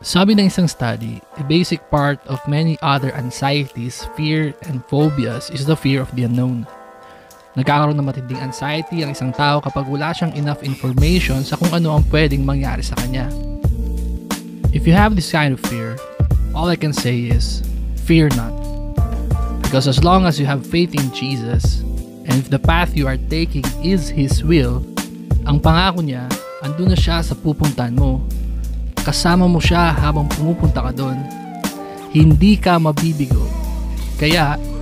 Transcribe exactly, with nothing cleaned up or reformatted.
Sabi ng isang study, a basic part of many other anxieties, fear, and phobias is the fear of the unknown. Nagkakaroon ng matinding anxiety ang isang tao kapag wala siyang enough information sa kung ano ang pwedeng mangyari sa kanya. If you have this kind of fear, all I can say is, fear not. Because as long as you have faith in Jesus, and if the path you are taking is His will, ang pangako niya, andun na siya sa pupuntahan mo. Kasama mo siya habang pumupunta ka doon. Hindi ka mabibigo. Kaya,